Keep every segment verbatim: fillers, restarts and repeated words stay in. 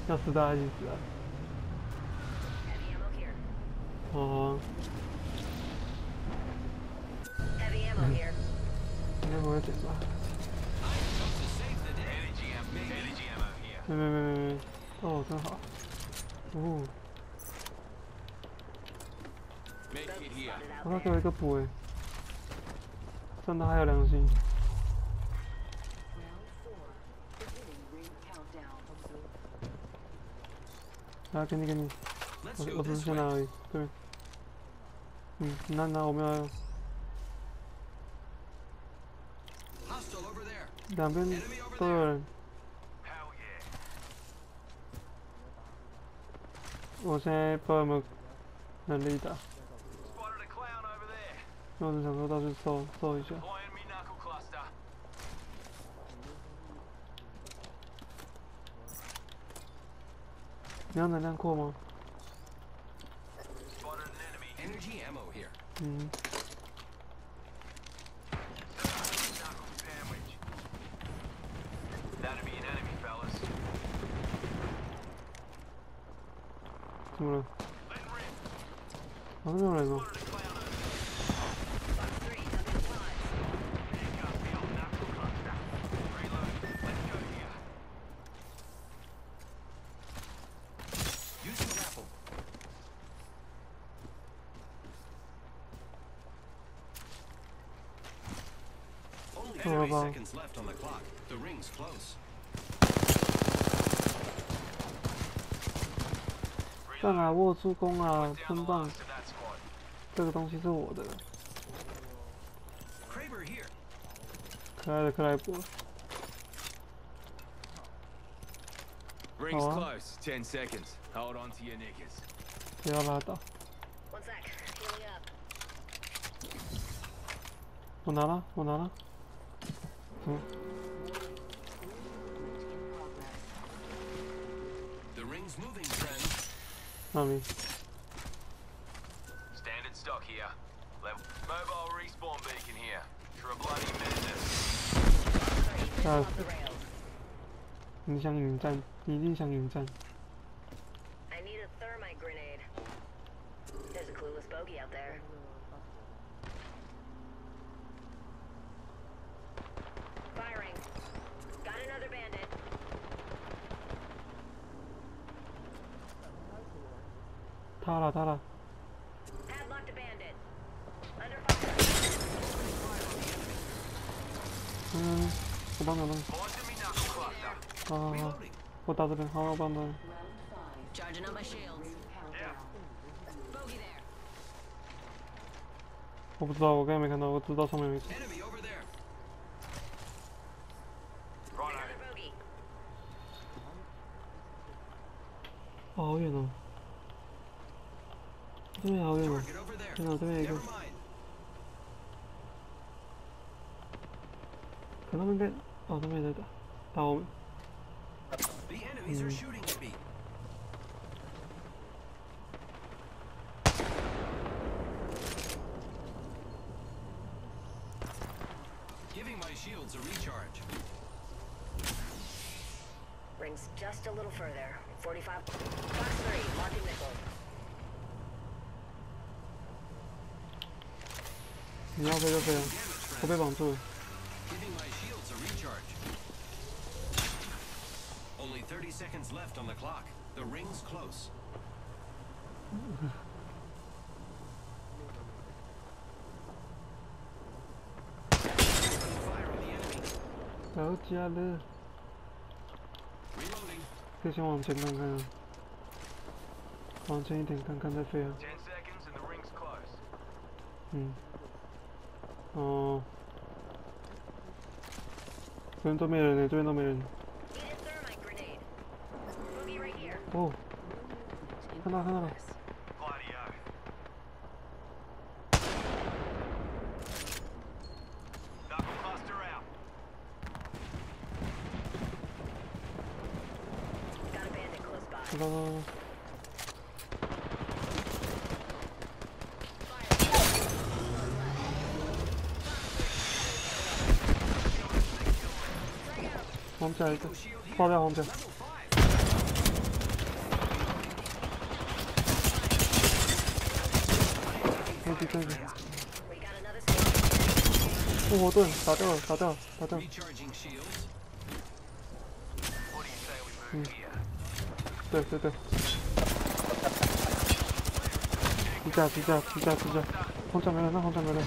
要死大家一起死啊！哦。应该不会捡吧？没没没没没，哦，真好。哦。我他给我一个补诶，真的还有良心。来，给你给你，我我只是先拿而已，对。嗯，拿拿我们要。两边都有人。我现在不知道有没有能力打。我只想说到处搜搜一下。你要能量扩吗？嗯。怎么了？好像没有人哦。够了吧？上啊，握助攻啊，喷棒，这个东西是我的。可爱的克莱伯。好啊。不要拉倒。我拿了，我拿了。嗯。那里。Standard stock here. Mobile respawn beacon here. For a bloody madness. 啊！你想引战，你一定想引战。I need a thermite grenade. There's a clueless bogey out there. Firing. Got another bandit. 他了，他了。嗯，我帮你帮你。好好好，我打这边，好，我帮他。我不知道，我刚才没看到，我知道上面有一只。哦，好远哦。这边好远哦！天哪，这边有一个。可他们被……哦，他们也在打，打我们。嗯。Rings just a little further. forty-five. Box three, marking nickel. 你要飞就飞啊！我被绑住了。Only thirty seconds left on the clock. The ring's close. 到家了。可以先往前看看啊，往前一点看看再飞啊。嗯。哦。这边都没人呢，这边都没人。哦，看到看到了。走走走走。黄甲一个，爆掉黄甲。 一阵子。复活盾打掉了，打掉了，打掉了。嗯，对对对。支架支架支架支架，红掌没了，那红掌没了。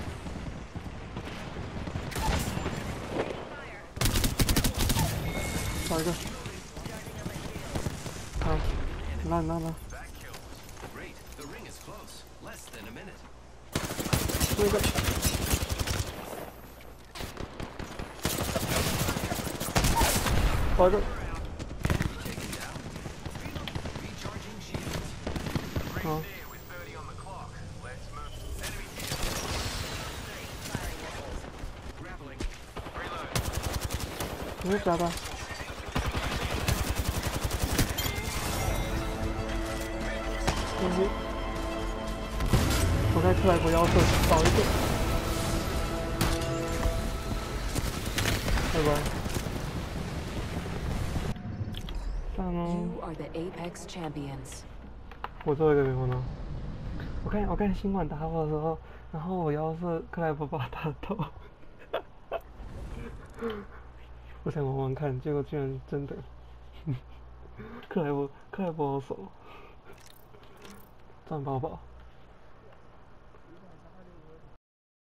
找一个。好，拿拿拿。这个。找一个。好。真的假的？东西，我在克莱伯要求找一个，拜拜。算喽。我最后一个灵魂了。我看我看新馆打我的时候，然后我要是克莱伯把他打到。我想玩玩看，结果居然真的，克莱伯克莱伯好手，赚宝宝。